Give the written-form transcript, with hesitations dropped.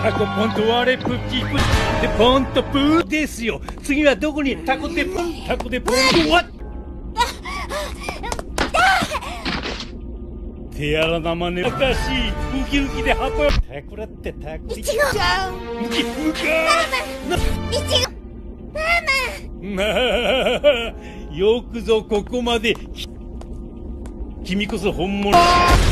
タコポンと割れプッチプッでポンとプーですよ。次はどこにタコでポンタコでポンとワッ手荒なまねおかしいウキウキで運ぶタコだってタコいちごちゃんウキウキいちごまあよくぞここまで君こそ本物